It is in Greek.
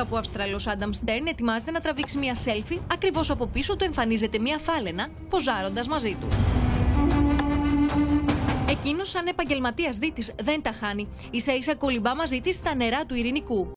που ο Αυστραλός Άνταμ Στέρν ετοιμάζεται να τραβήξει μια selfie, ακριβώς από πίσω του εμφανίζεται μια φάλαινα, ποζάροντας μαζί του. Εκείνος, σαν επαγγελματίας δίτης, δεν τα χάνει. Ίσα-ίσα κολυμπά μαζί της στα νερά του Ειρηνικού.